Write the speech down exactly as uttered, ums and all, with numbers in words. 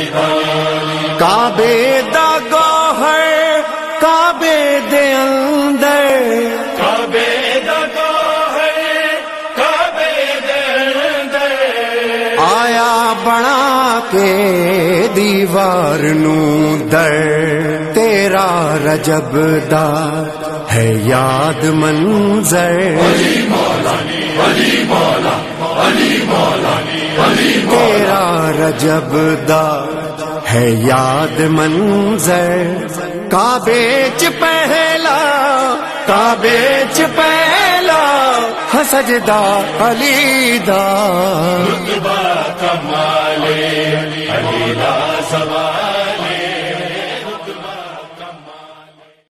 काबे दा गौहर काबे दे अंदर, काबे दा गौहर काबे दे अंदर, आया बना के दीवार नू दर, तेरा रजब दा है याद मंजर। अली मौलानी अली मौला अली मौलानी अली तेरा रजब दा है याद मंजर, काबे च पहला काबे च पहला हसजदा अली दा, रुतबा कमाले अली दा सवाल।